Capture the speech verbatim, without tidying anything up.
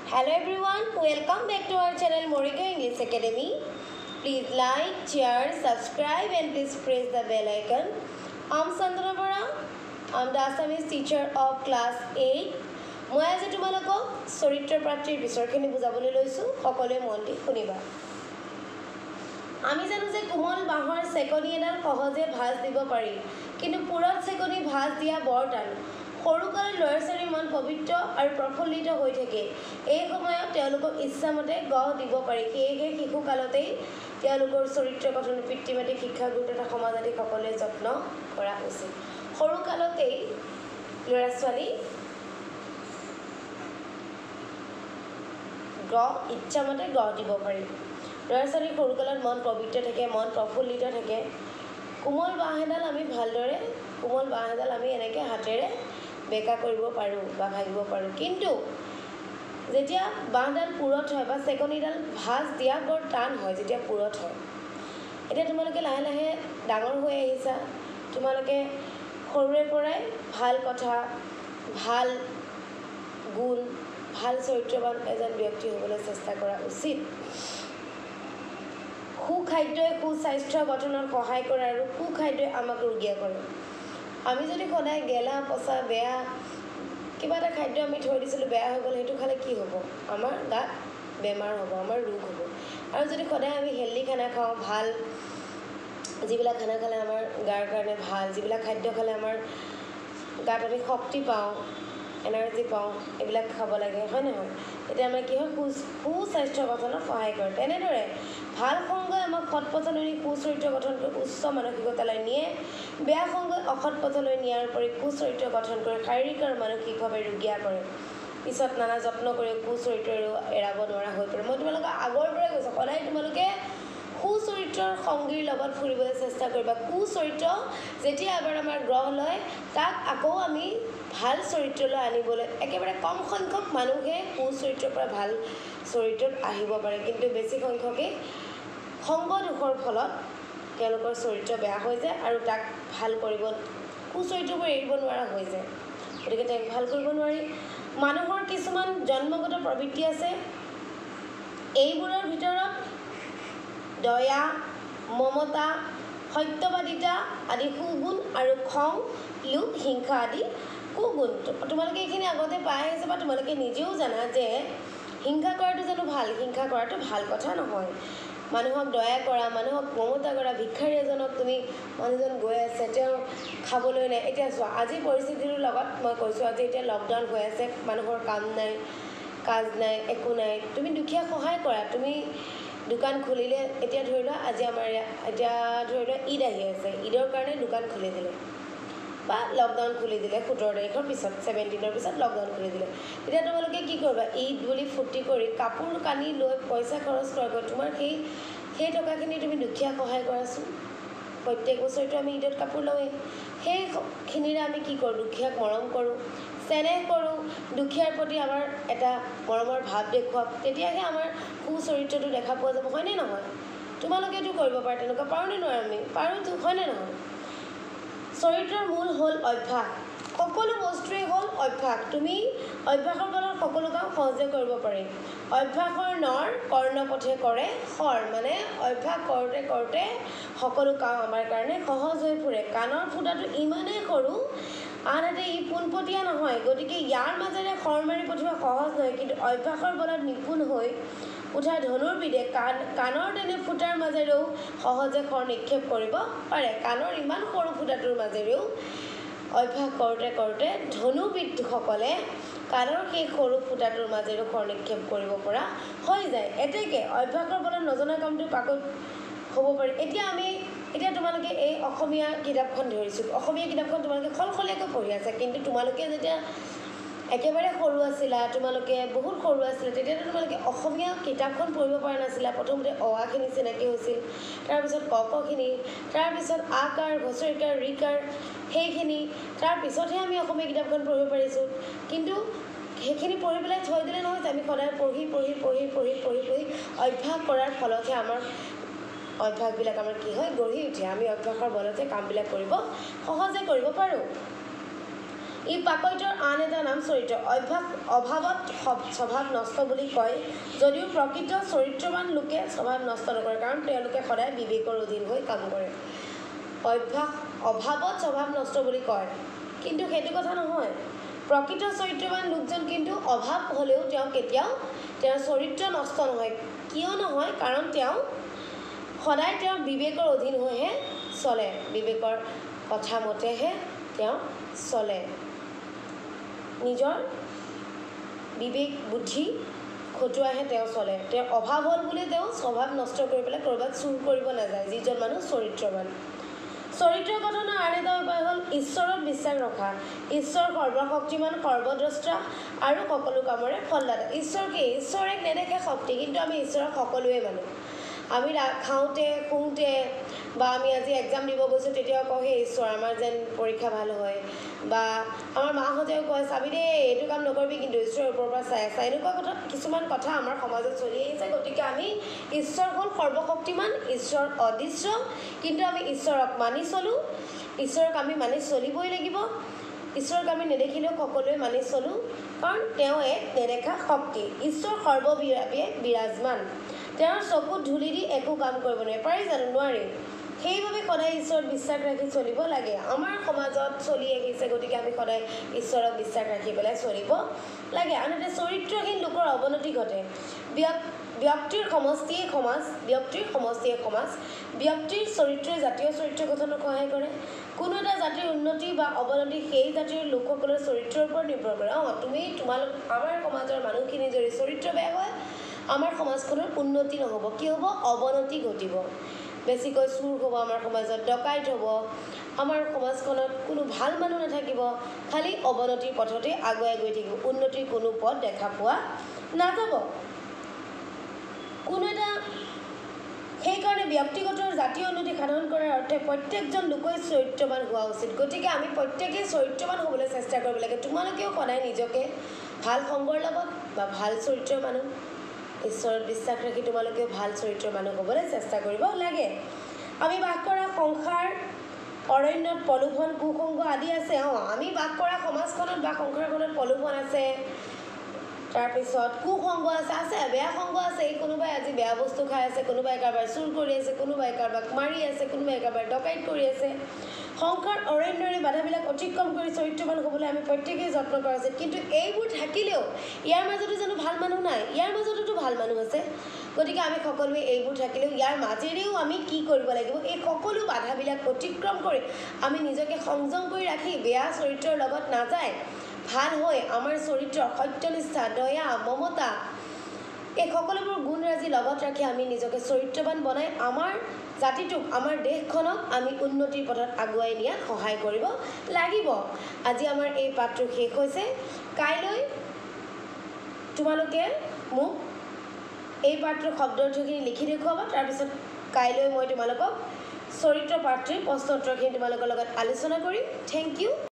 Hello everyone, welcome back to our channel Morika English Academy. Please like, share, subscribe and please press the bell icon. I'm Sandra Bora. I'm the Assamese teacher of class eight. মই আজি তোমালোকক চৰিত্ৰ প্ৰাপ্তিৰ বিষয়খিনি বুজাবলৈ লৈছো সকলোৱে মন দি শুনিবা আমি জানো যে কোমল বাঁহৰ চেকনি এডাল সহজে ভাঁজ দিব পাৰি কিন্তু পুৰত চেকনি ভাঁজ দিয়া বৰ টান সৰুকালৰ ল'ৰা ছোৱালীৰ মন পবিত্ৰ আৰু প্ৰফুল্লিত হৈ থাকে এই সময়ত তেওঁলোকক ইচ্ছামতে গঢ় দিব পাৰি সেয়েহে শিশুকালতেই তেওঁলোকৰ চৰিত্ৰ গঠন পিতৃ মাতৃ শিক্ষা গুৰু তথা সমাজবাদী সকলে যত্ন কৰা উচিত সৰুকালতেই ল'ৰা ছোৱালী গঢ় ইচ্ছামতে গঢ় দিব পাৰি ল'ৰা ছোৱালীৰ সৰুকালত মন পবিত্ৰ থাকে মন প্ৰফুল্লিত থাকে কোমল বাঁহ এডাল আমি ভালদৰে কোমল বাঁহ এডাল আমি এনেকৈ হাতেৰে বেকা কৰিব পাৰোঁ বা ভাঙিব পাৰোঁ কিন্তু যেতিয়া বাঁহডাল পুৰত হয় বা চেকনিডাল ভাঁজ দিয়া বৰ টান হয় যেতিয়া পুৰত হয় এতিয়া তোমালোকে লাহে লাহে ডাঙৰ হৈ আহিছা তোমালোকে সৰুৰে পৰাই ভাল কথা ভাল গুণ ভাল চৰিত্ৰবান এজন ব্যক্তি হ'বলৈ চেষ্টা কৰা উচিত সুখাদ্যই সুস্বাস্থ্য গঠনত সহায় কৰে আৰু সুখাদ্যই আমাক ৰোগীয়া কৰে আমি যদি সদায় গেলা পচা বেয়া কিবা এটা খাদ্য আমি থৈ দিছিলোঁ বেয়া হৈ গ'ল সেইটো খালে কি হ'ব আমাৰ গাত বেমাৰ হ'ব আমাৰ ৰোগ হ'ব আৰু যদি সদায় আমি হেল্ডি খানা খাওঁ ভাল যিবিলাক খানা খালে আমাৰ গাৰ কাৰণে ভাল যিবিলাক খাদ্য খালে আমাৰ গাত আমি শক্তি পাওঁ এনাৰ্জি পাওঁ এইবিলাক খাব লাগে হয় নহয় তেতিয়া আমাৰ কি হয় সু সুস্বাস্থ্য গঠনত সহায় কৰে তেনেদৰে ভাল সংগই আমাক সৎ পথলৈ নি সুচৰিত্ৰ গঠন কৰি উচ্চ মানসিকতালৈ নিয়ে বেয়া সংগই অসৎ পথলৈ নিয়াৰ উপৰি কুচৰিত্ৰ গঠন কৰে শাৰীৰিক আৰু মানসিকভাৱে ৰোগীয়া কৰে পিছত নানা যত্ন কৰি কুচৰিত্ৰ এৰাব নোৱাৰা হৈ পৰে মই তোমালোকে আগৰ পৰাই কৈছোঁ সদায় তোমালোকে সুচৰিত্ৰৰ সংগীৰ লগত ফুৰিবলৈ চেষ্টা কৰিবা কুচৰিত্ৰ যেতিয়া এবাৰ আমাৰ গ্ৰহ লয় তাক আকৌ আমি ভাল চৰিত্ৰলৈ আনিবলৈ একেবাৰে কম সংখ্যক মানুহে কুচৰিত্ৰৰ পৰা ভাল চৰিত্ৰত আহিব পাৰে কিন্তু বেছি সংখ্যকে সংগ দোষৰ ফলত তেওঁলোকৰ চৰিত্ৰ বেয়া হৈ যায় আৰু তাক ভাল কৰিব কুচৰিত্ৰবোৰ এৰিব নোৱাৰা হৈ যায় গতিকে তাক ভাল কৰিব নোৱাৰি মানুহৰ কিছুমান জন্মগত প্ৰবৃত্তি আছে এইবোৰৰ ভিতৰত দয়া মমতা সত্যবাদিতা আদি সুগুণ আৰু খং লোভ হিংসা আদি কুগুণ তোমালোকে এইখিনি আগতে পাই আহিছে বা তোমালোকে নিজেও জানা যে হিংসা কৰাটো জানো ভাল হিংসা কৰাটো ভাল কথা নহয় মানুহক দয়া কৰা মানুহক মমতা কৰা ভিক্ষাৰী এজনক তুমি মানুহজন গৈ আছে তেওঁ খাবলৈ নাই এতিয়া চোৱা আজি পৰিস্থিতিটোৰ লগত মই কৈছোঁ আজি এতিয়া লকডাউন হৈ আছে মানুহৰ কাম নাই কাজ নাই একো নাই তুমি দুখীয়া সহায় কৰা তুমি দোকান খুলিলে এতিয়া ধৰি লোৱা আজি আমাৰ এতিয়া ধৰি লোৱা ঈদ আহি আছে ঈদৰ কাৰণে দোকান খুলি দিলে বা লকডাউন খুলি দিলে সোতৰ তাৰিখৰ পিছত ছেভেণ্টিনৰ পিছত লকডাউন খুলি দিলে তেতিয়া তোমালোকে কি কৰিবা ঈদ বুলি ফূৰ্তি কৰি কাপোৰ কানি লৈ পইচা খৰচ কৰাকৈ তোমাৰ সেই সেই টকাখিনি তুমি দুখীয়া সহায় কৰাচোন প্ৰত্যেক বছৰটো আমি ঈদত কাপোৰ লওঁৱেই সেইখিনিৰে আমি কি কৰোঁ দুখীয়াক মৰম কৰোঁ চেনেহ কৰোঁ দুখীয়াৰ প্ৰতি আমাৰ এটা মৰমৰ ভাৱ দেখুৱাওক তেতিয়াহে আমাৰ সুচৰিত্ৰটো দেখা পোৱা যাব হয়নে নহয় তোমালোকেতো কৰিব পাৰা তেনেকুৱা পাৰোঁনে নোৱাৰোঁ আমি পাৰোঁতো হয়নে নহয় চৰিত্ৰৰ মূল হ'ল অভ্যাস সকলো বস্তুৱেই হ'ল অভ্যাস তুমি অভ্যাসৰ ফলত সকলো কাম সহজে কৰিব পাৰি অভ্যাসৰ নৰ কৰ্ণপথে কৰে শৰ মানে অভ্যাস কৰোঁতে কৰোঁতে সকলো কাম আমাৰ কাৰণে সহজ হৈ পৰে কাণৰ ফুটাটো ইমানেই সৰু আনহাতে ই পোনপটীয়া নহয় গতিকে ইয়াৰ মাজেৰে শৰ মাৰি পঠিওৱা সহজ নহয় কিন্তু অভ্যাসৰ বলত নিপুণ হৈ উঠা ধনুৰ্বিদে কাণ কাণৰ তেনে ফুটাৰ মাজেৰেও সহজে শৰ নিক্ষেপ কৰিব পাৰে কাণৰ ইমান সৰু ফুটাটোৰ মাজেৰেও অভ্যাস কৰোঁতে কৰোঁতে ধনুবিদসকলে কাণৰ সেই সৰু ফুটাটোৰ মাজেৰেও শৰ নিক্ষেপ কৰিব পৰা হৈ যায় এতেকে অভ্যাসৰ বলত নজনা কামটো পাকত হ'ব পাৰি এতিয়া আমি এতিয়া তোমালোকে এই অসমীয়া কিতাপখন ধৰিছোঁ অসমীয়া কিতাপখন তোমালোকে খলখলীয়াকৈ পঢ়ি আছে কিন্তু তোমালোকে যেতিয়া একেবাৰে সৰু আছিলা তোমালোকে বহুত সৰু আছিলে তেতিয়াতো তোমালোকে অসমীয়া কিতাপখন পঢ়িব পৰা নাছিলা প্ৰথমতে অ আখিনি চিনাকি হৈছিল তাৰপিছত ক কখিনি তাৰপিছত আ কাৰ ঘছৰিকাৰ ৰিকাৰ সেইখিনি তাৰপিছতহে আমি অসমীয়া কিতাপখন পঢ়িব পাৰিছোঁ কিন্তু সেইখিনি পঢ়ি পেলাই থৈ দিলে নহয় আমি সদায় পঢ়ি পঢ়ি পঢ়ি পঢ়ি পঢ়ি পঢ়ি অভ্যাস কৰাৰ ফলতহে আমাৰ অভ্যাসবিলাক আমাৰ কি হয় গঢ়ি উঠে আমি অভ্যাসৰ বলতে কামবিলাক কৰিব সহজে কৰিব পাৰোঁ ই পাকৈতৰ আন এটা নাম চৰিত্ৰ। অভ্যাস অভাৱত স্বভাৱ নষ্ট বুলি কয় যদিও প্ৰকৃত চৰিত্ৰৱান লোকে স্বভাৱ নষ্ট নকৰে, কাৰণ তেওঁলোকে সদায় বিবেকৰ অধীন হৈ কাম কৰে। অভ্যাস অভাৱত স্বভাৱ নষ্ট বুলি কয়, কিন্তু সেইটো কথা নহয়। প্ৰকৃত চৰিত্ৰৱান লোকজন কিন্তু অভাৱ হ'লেও তেওঁ কেতিয়াও তেওঁৰ চৰিত্ৰ নষ্ট নহয়। কিয় নহয়? কাৰণ তেওঁ সদায় তেওঁৰ বিবেকৰ অধীন হৈহে চলে, বিবেকৰ কথা মতেহে তেওঁ চলে। নিজৰ বিবেক বুদ্ধি খটুৱাইহে তেওঁ চলে। তেওঁৰ অভাৱ হ'ল বুলি তেওঁ স্বভাৱ নষ্ট কৰি পেলাই ক'ৰবাত চুৰ কৰিব নাযায়, যিজন মানুহ চৰিত্ৰৱান। চৰিত্ৰ গঠনৰ আন এটা উপায় হ'ল ঈশ্বৰত বিশ্বাস ৰখা। ঈশ্বৰ সৰ্বশক্তিমান, সৰ্বদ্ৰষ্টা আৰু সকলো কামৰে ফলদাতা। ঈশ্বৰ কি? ঈশ্বৰ এক নেদেখা শক্তি, কিন্তু আমি ঈশ্বৰক সকলোৱে মানো। আমি খাওঁতে শুওঁতে বা আমি আজি এক্সাম দিব গৈছোঁ তেতিয়াও কওঁ সেই ঈশ্বৰ আমাৰ যেন পৰীক্ষা ভাল হয়, বা আমাৰ মাহঁতেও কয় চাবি দেই এইটো কাম নকৰিবি কিন্তু ঈশ্বৰৰ ওপৰৰ পৰা চাই আছে। এনেকুৱা কথা কিছুমান কথা আমাৰ সমাজত চলি আহিছে। গতিকে আমি ঈশ্বৰ হ'ল সৰ্বশক্তিমান, ঈশ্বৰ অদৃশ্য, কিন্তু আমি ঈশ্বৰক মানি চলোঁ। ঈশ্বৰক আমি মানি চলিবই লাগিব। ঈশ্বৰক আমি নেদেখিলেও সকলোৱে মানি চলোঁ, কাৰণ তেওঁ এক নেদেখা শক্তি। ঈশ্বৰ সৰ্বব্যাপী বিৰাজমান, তেওঁৰ চকুত ধূলি দি একো কাম কৰিব নোৱাৰে। পাৰি জানো? নোৱাৰি। সেইবাবে সদায় ঈশ্বৰত বিশ্বাস ৰাখি চলিব লাগে। আমাৰ সমাজত চলি আহিছে, গতিকে আমি সদায় ঈশ্বৰক বিশ্বাস ৰাখি পেলাই চলিব লাগে। আনহাতে চৰিত্ৰহীন লোকৰ অৱনতি ঘটে। ব্যক্তিৰ সমষ্টিয়ে সমাজ, ব্যক্তিৰ সমষ্টিয়ে সমাজ। ব্যক্তিৰ চৰিত্ৰই জাতীয় চৰিত্ৰ গঠনত সহায় কৰে। কোনো এটা জাতিৰ উন্নতি বা অৱনতি সেই জাতিৰ লোকসকলৰ চৰিত্ৰৰ ওপৰত নিৰ্ভৰ কৰে। অঁ তুমি তোমালোক আমাৰ সমাজৰ মানুহখিনি যদি চৰিত্ৰ বেয়া হয়, আমাৰ সমাজখনৰ উন্নতি নহ'ব। কি হ'ব? অৱনতি ঘটিব। বেছিকৈ চুৰ হ'ব আমাৰ সমাজত, ডকাইত হ'ব, আমাৰ সমাজখনত কোনো ভাল মানুহ নাথাকিব, খালি অৱনতিৰ পথতে আগুৱাই গৈ থাকিব। উন্নতিৰ কোনো পথ দেখা পোৱা নাযাব। কোনো এটা সেইকাৰণে ব্যক্তিগত জাতীয় উন্নতি সাধন কৰাৰ অৰ্থে প্ৰত্যেকজন লোকেই চৰিত্ৰৱান হোৱা উচিত। গতিকে আমি প্ৰত্যেকেই চৰিত্ৰৱান হ'বলৈ চেষ্টা কৰিব লাগে। তোমালোকেও সদায় নিজকে ভাল সংগৰ লগত বা ভাল চৰিত্ৰৰ মানুহ, ঈশ্বৰত বিশ্বাস ৰাখি তোমালোকেও ভাল চৰিত্ৰৰ মানুহ হ'বলৈ চেষ্টা কৰিব লাগে। আমি বাস কৰা সংসাৰ অৰণ্যত প্ৰলোভন, কুসংগ আদি আছে। অঁ আমি বাস কৰা সমাজখনত বা সংসাৰখনত প্ৰলোভন আছে, তাৰপিছত কুসংগ আছে, আছে বেয়া সংগ আছে। এই কোনোবাই আজি বেয়া বস্তু খাই আছে, কোনোবাই কাৰোবাৰ চুৰ কৰি আছে, কোনোবাই কাৰোবাক মাৰি আছে, কোনোবাই কাৰোবাৰ ডকাইত কৰি আছে। সংসাৰ অৰণ্যৰে বাধাবিলাক অতিক্ৰম কৰি চৰিত্ৰৱান হ'বলৈ আমি প্ৰত্যেকেই যত্ন কৰা উচিত। কিন্তু এইবোৰ থাকিলেও ইয়াৰ মাজতো জানো ভাল মানুহ নাই? ইয়াৰ মাজতো ভাল মানুহ আছে। গতিকে আমি সকলোৱে এইবোৰ থাকিলেও ইয়াৰ মাজেৰেও আমি কি কৰিব লাগিব? এই সকলো বাধাবিলাক অতিক্ৰম কৰি আমি নিজকে সংযম কৰি ৰাখি বেয়া চৰিত্ৰৰ লগত নাযায় ভাল হৈ আমাৰ চৰিত্ৰ সত্যনিষ্ঠা, দয়া, মমতা এই সকলোবোৰ গুণৰাজি লগত ৰাখি আমি নিজকে চৰিত্ৰৱান বনাই আমাৰ জাতিটোক, আমাৰ দেশখনক আমি উন্নতিৰ পথত আগুৱাই নিয়াত সহায় কৰিব লাগিব। আজি আমাৰ এই পাঠটো শেষ হৈছে। কাইলৈ তোমালোকে মোক এই পাঠটোৰ শব্দাৰ্থখিনি লিখি দেখুৱাবা। তাৰপিছত কাইলৈ মই তোমালোকক চৰিত্ৰ পাঠটিৰ প্ৰশ্নোত্তৰখিনি তোমালোকৰ লগত আলোচনা কৰিম। Thank U.